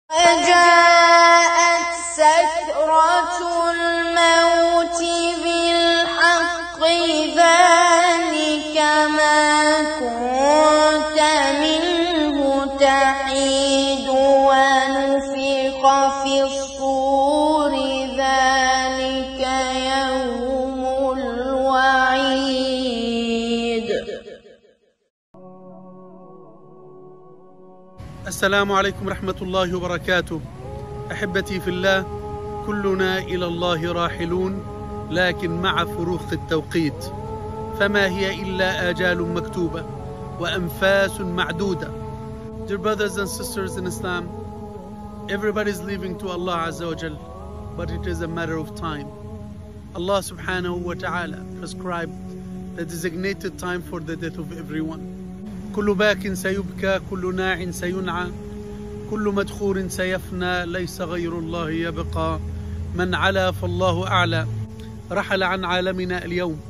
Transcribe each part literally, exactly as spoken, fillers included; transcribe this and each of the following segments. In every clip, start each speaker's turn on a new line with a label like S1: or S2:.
S1: جاءت سكرة الموت بالحق ذلك ما كنت منه تحيد ونفخ في الصور ذلك يوم الوعيد.
S2: السلام عليكم ورحمة الله وبركاته. أحبتي في الله، كلنا إلى الله راحلون، لكن مع فروق التوقيت، فما هي إلا آجال مكتوبة وأنفاس معدودة. Dear brothers and sisters in Islam, everybody is leaving to Allah Azza wa Jal, but it is a matter of time. Allah subhanahu wa ta'ala prescribed the designated time for the death of everyone. كل باك سيبكى، كل ناع سينعى، كل مدخور سيفنى، ليس غير الله يبقى، من علا فالله أعلى. رحل عن عالمنا اليوم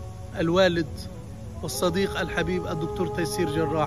S2: الوالد والصديق الحبيب الدكتور تيسير جراح،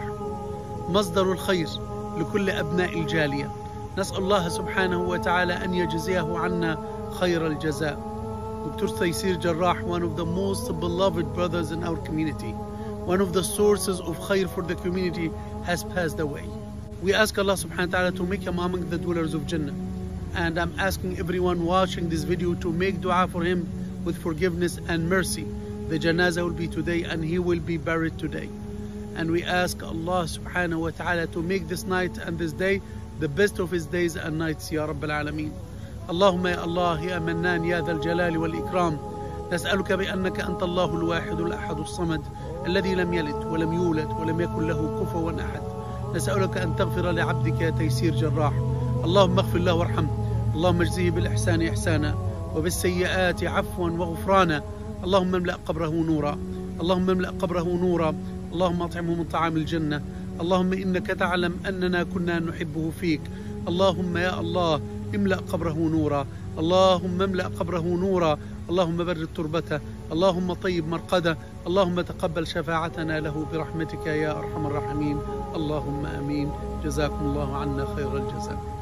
S2: مصدر الخير لكل أبناء الجالية. نسأل الله سبحانه وتعالى أن يجزيه عنا خير الجزاء. دكتور تيسير جراح, one of the most beloved brothers in our community, one of the sources of khair for the community, has passed away. We ask Allah subhanahu wa ta'ala to make him among the dwellers of Jannah. And I'm asking everyone watching this video to make dua for him with forgiveness and mercy. The janazah will be today and he will be buried today. And we ask Allah subhanahu wa ta'ala to make this night and this day the best of his days and nights, Ya Rabbal Alameen. Allahumma ya Allah ya Mannan ya Dhal Jalali wal Ikram. نسألك بأنك أنت الله الواحد الأحد الصمد الذي لم يلد ولم يولد ولم يكن له كفوا أحد. نسألك أن تغفر لعبدك تيسير جراح. اللهم اغفر له وارحمه، اللهم اجزه بالإحسان إحسانا وبالسيئات عفوا وغفرانا. اللهم املأ قبره نورا، اللهم املأ قبره نورا، اللهم أطعمه من طعام الجنة. اللهم إنك تعلم أننا كنا نحبه فيك. اللهم يا الله املأ قبره نورا، اللهم املأ قبره نورا، اللهم برد تربته، اللهم طيب مرقده، اللهم تقبل شفاعتنا له برحمتك يا أرحم الراحمين. اللهم آمين. جزاكم الله عنا خير الجزاء.